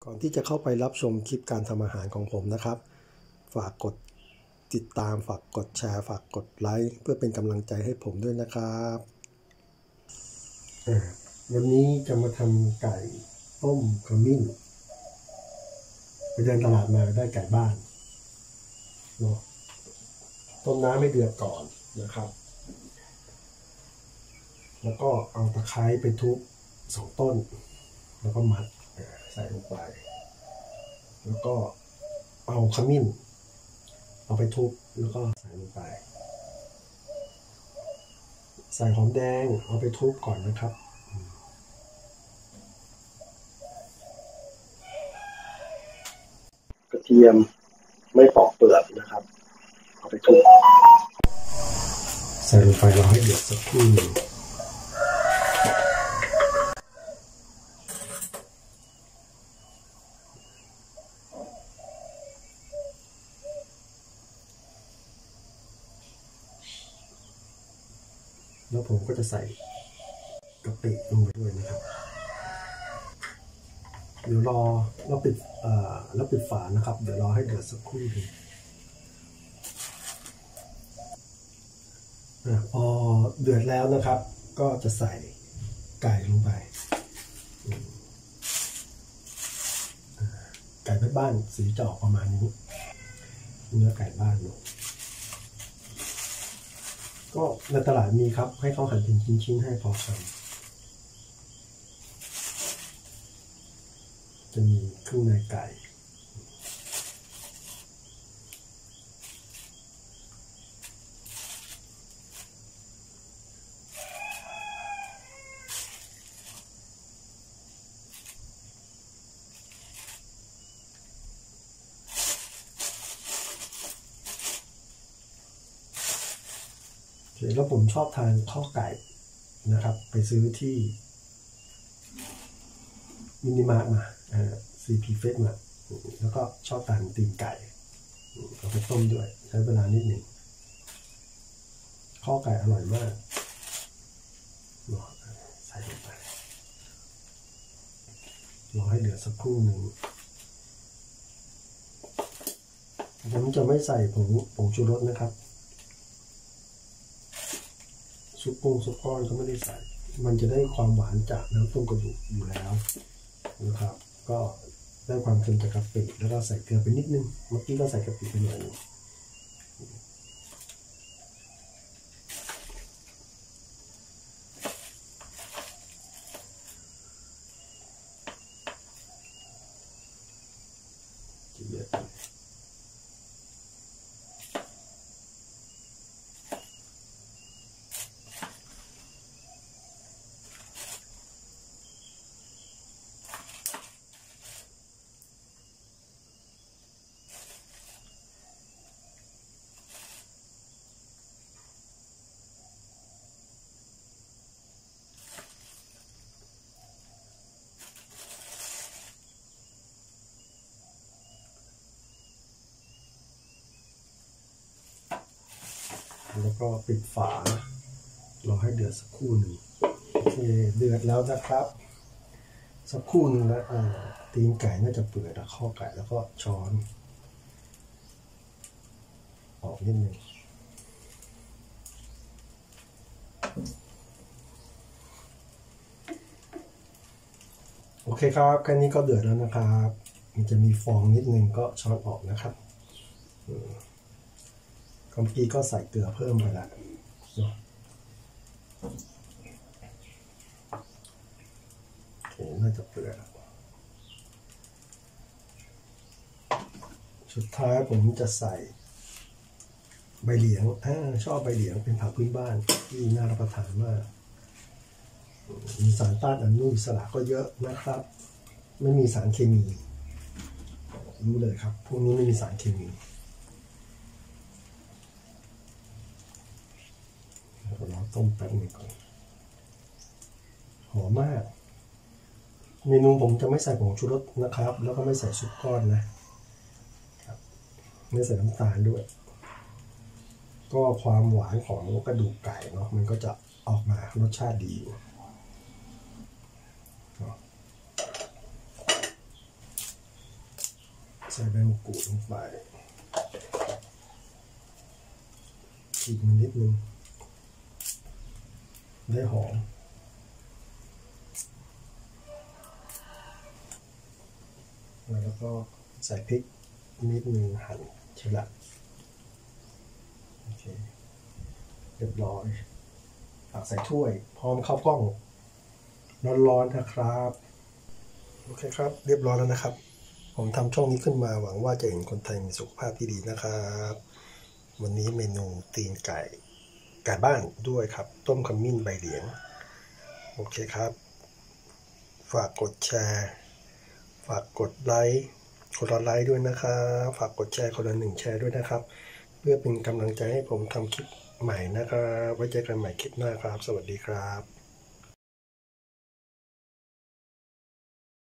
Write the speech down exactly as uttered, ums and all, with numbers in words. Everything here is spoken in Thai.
ก่อนที่จะเข้าไปรับชมคลิปการทำอาหารของผมนะครับฝากกดติดตามฝากกดแชร์ฝากกดไลค์เพื่อเป็นกำลังใจให้ผมด้วยนะครับวันนี้จะมาทำไก่ต้มขมิ้นไปเดินตลาดมาได้ไก่บ้านเนาะต้มน้ำให้เดือดก่อนนะครับแล้วก็เอาตะไคร้ไปทุบสองต้นแล้วก็มัดใส่ลงไปแล้วก็เอาขมิ้นเอาไปทุบแล้วก็ใส่ลงไปใส่หอมแดงเอาไปทุบก่อนนะครับกระเทียมไม่ปอกเปลือกนะครับเอาไปทุบใส่ลงไปรอให้เดือดสักครู่หนึ่งแล้วผมก็จะใส่กะปิลงไปด้วยนะครับเดี๋ยวรอเราปิดเอ่อแล้วปิดฝานะครับเดี๋ยวรอให้เดือดสักครู่หนึ่งพอเดือดแล้วนะครับก็จะใส่ไก่ลงไปไก่บ้านสีจะออกประมาณนี้เนื้อไก่บ้านเนาะก็ในตลาดมีครับให้เขาหั่นเป็นชิ้นๆให้พอคำจะมีเครื่องในไก่แล้วผมชอบทานข้อไก่นะครับไปซื้อที่มินิมาร์ทมาซีพีเฟสมาแล้วก็ชอบทานตีนไก่เอาไปต้มด้วยใช้เวลานิดหนึ่งข้อไก่อร่อยมากใส่ลงไปรอให้เดือดสักครู่หนึ่งผมจะไม่ใส่ผงผงชูรสนะครับซุปกุ้งซุปก้อนก็ไม่ได้ใส่มันจะได้ความหวานจากน้ำต้มกระดูกอยู่แล้วนะครับก็ได้ความเค็มจากกะปิแล้วก็ใส่เกลือไปนิดนึงเมื่อกี้ก็ใส่กะปิไปหน่อยนึงเยอะแล้วก็ปิดฝารอให้เดือดสักครู่หนึ่งโอเคเดือดแล้วนะครับสักครู่หนึ่งแล้วอ่าตีนไก่น่าจะเปื่อยแล้วข้อไก่แล้วก็ช้อนออกนิดนึงโอเคครับแค่นี้ก็เดือดแล้วนะครับมันจะมีฟองนิดนึงก็ช้อนออกนะครับเมื่อกี้ก็ใส่เกลือเพิ่มไปแล้วโอเคน่าจะเปื่อยแล้วสุดท้ายผมจะใส่ใบเหลียงอ่าชอบใบเหลียงเป็นผักพื้นบ้านที่น่ารับประทานมากมีสารต้านอนุมูลอิสระก็เยอะนะครับไม่มีสารเคมีรู้เลยครับพวกนี้ไม่มีสารเคมีเราต้มแป๊บนึงก่อนหอมมากเมนูผมจะไม่ใส่ผงชูรสนะครับแล้วก็ไม่ใส่ซุปก้อนนะครับไม่ใส่น้ำตาลด้วยก็ความหวานของกระดูกไก่เนาะมันก็จะออกมารสชาติดี โใส่ใบมะกรูดลงไปอีกนิดนึงได้หอมแล้วก็ใส่พริกนิดนึงหั่นเฉละโอเคเรียบร้อยตักใส่ถ้วยพร้อมข้าวกล้องร้อนๆนะครับโอเคครับเรียบร้อยแล้วนะครับผมทำช่องนี้ขึ้นมาหวังว่าจะเห็นคนไทยมีสุขภาพที่ดีนะครับวันนี้เมนูตีนไก่ไก่บ้านด้วยครับต้มขมิ้นใบเหลียงโอเคครับฝากกดแชร์ฝากกดไลค์คนละไลค์ด้วยนะครับฝากกดแชร์คนละหนึ่งแชร์ด้วยนะครับเพื่อเป็นกำลังใจให้ผมทำคลิปใหม่นะครับไว้เจอกันใหม่คลิปหน้าครับสวัสดีครับ